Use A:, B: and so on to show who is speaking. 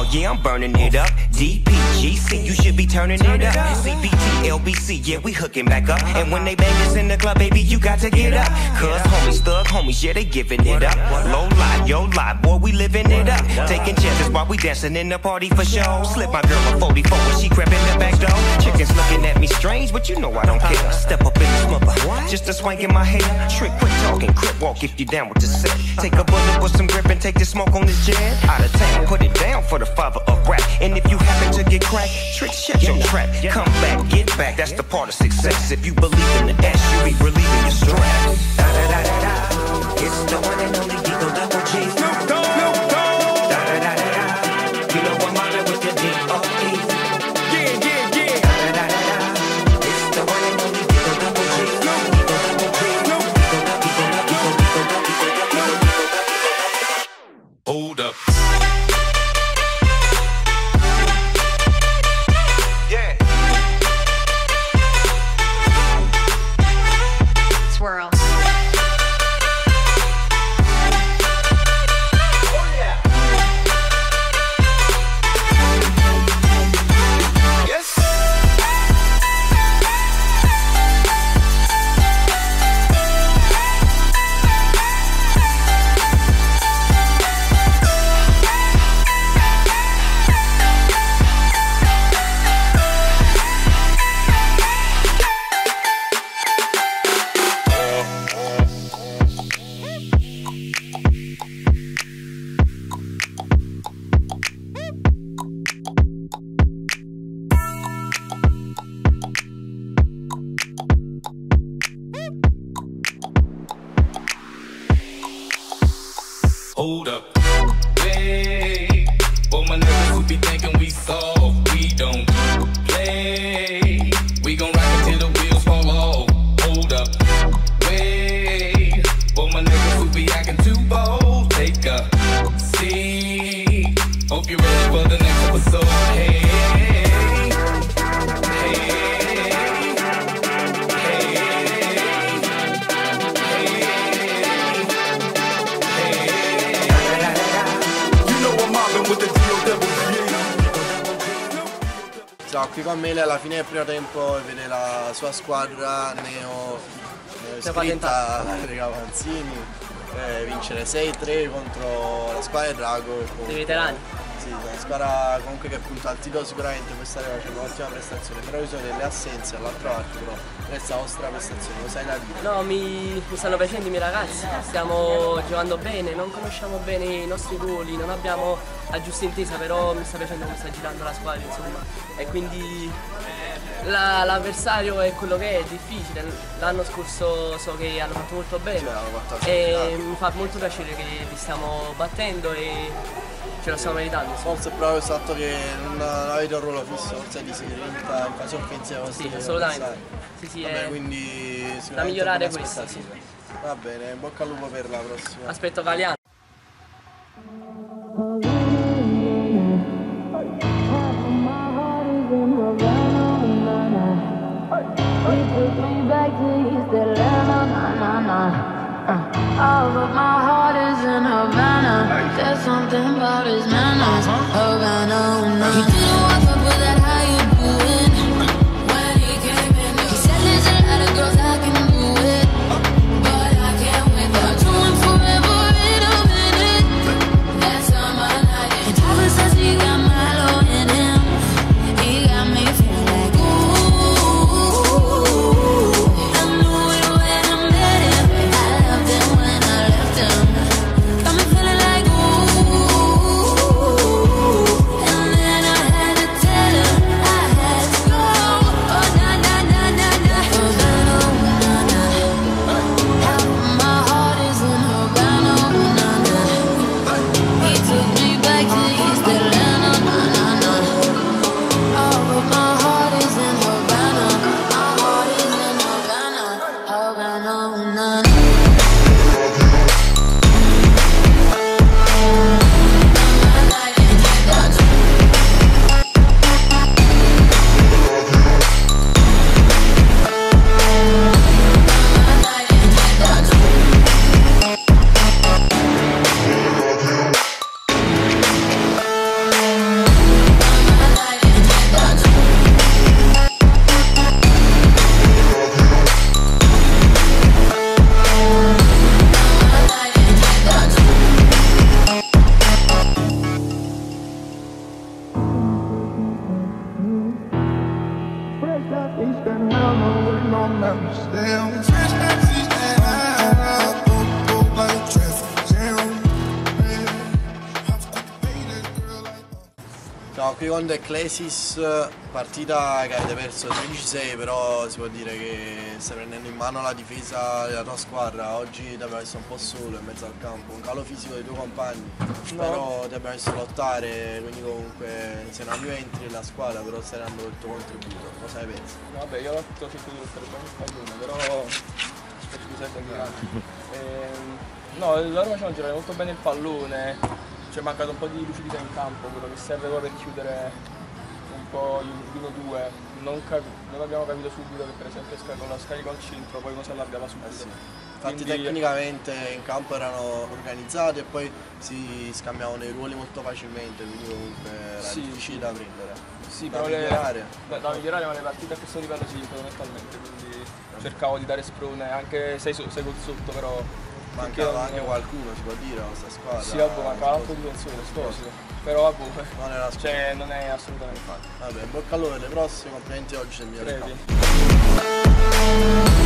A: Oh yeah, I'm burning it up. DPGC, you should be turning it up. CBT, LBC, yeah, we hooking back up. And when they bang us in the club, baby, you got to get up. Cause homies, thug homies, yeah, they giving it up. Low lie, yo lie, boy, we living it up. Taking chances while we dancing in the party for show. Slip my girl a 44 when she crept in the back door. Chickens looking at me strange, but you know I don't care. Step up in this mother, just a swank in my hair. Trick, quit talking, crip walk if you down with the set. Take a bullet with some grip and take the smoke on this jet. Out of town, put it down for the father of rap. And if you happen to get cracked, Trick, shut your trap. Come back, get back, that's the part of success. If you believe in the S, you be relieving your stress. Da da da da da, it's the one and only Eagle Double G. Snoop Dogg. Da da da da da, you know I'm mobbing with the D.O.E. Yeah, yeah, yeah. Da da da da da, it's the one and only Eagle Double G. Eagle Double G.
B: Hold up.
A: Yeah.
C: Swirl.
B: Hold up. Hey, for my niggas who be thinking we soft, we don't play. We gon' rock it till the wheels fall off. Hold up. Wait, for my niggas who be acting too bold, take a seat. Hope you're ready for the next episode. Hey.
D: Siamo qui con Mele alla fine del primo tempo e vede la sua squadra neo iscritta Rega Panzini vincere 6-3 contro la squadra di Drago.
E: Dei veterani.
D: Sì, una squadra comunque che punta al titolo sicuramente quest'anno facendo un'ottima prestazione, però ci sono delle assenze all'altro arco, questa è la vostra prestazione, cosa hai da dire?
E: No, mi stanno piacendo i miei ragazzi, stiamo giocando bene, non conosciamo bene i nostri ruoli, non abbiamo la giusta intesa, però mi sta piacendo come sta girando la squadra, insomma, e quindi l'avversario è quello che è difficile. L'anno scorso so che hanno fatto molto bene e mi fa molto piacere che li stiamo battendo e ce lo stiamo meritando.
D: Forse è proprio il fatto che non avete un ruolo fisso, forse di seguirita in fase offensiva.
E: Sì, assolutamente. Sì,
D: vabbè, quindi
E: da migliorare questo. Sì.
D: Va bene, in bocca al lupo per la prossima.
E: Aspetto Caliano.
F: Oh, but my heart is in Havana. There's something about his manners. Havana, he didn't walk up with that, how you doing? When he came in, he said there's a lot of girls I can do it, but I can't wait. I'll do him forever in a minute. That's on my night. And Tyler says he got Milo in him. He got me feeling like ooh. I knew it when I met him. I loved him when I left him. Got me feeling like ooh.
D: Siamo qui con The Ecclesis, partita che avete perso 13-6, però si può dire che stai prendendo in mano la difesa della tua squadra. Oggi ti abbiamo messo un po' solo in mezzo al campo, un calo fisico dei tuoi compagni, però ti abbiamo messo a lottare, quindi comunque sei una new entry della squadra, però stai dando il tuo contributo. Cosa ne pensi?
C: Vabbè, io ho fatto cerco di lottare bene il pallone, però scusate no, loro facevano girare molto bene il pallone. Ci è mancato un po' di lucidità in campo, quello che serve poi per chiudere un po' l'1-2. Non abbiamo capito subito che per esempio con la scarica al centro poi non si allargava subito.
D: Sì. Infatti tecnicamente in campo erano organizzati e poi si scambiavano i ruoli molto facilmente, quindi comunque era difficile da prendere.
C: Sì,
D: da migliorare.
C: Da migliorare, ma le partite a questo livello si vincono mentalmente, quindi cercavo di dare sprone, anche 6 gol sotto, però
D: mancava anche qualcuno, si può dire, la nostra squadra.
C: Sì, vabbè, mancava l'altro difensore, Esposito. Però vabbè, non è assolutamente fatto.
D: Vabbè, in bocca al lupo per le prossime, complimenti oggi del mio
C: Previ.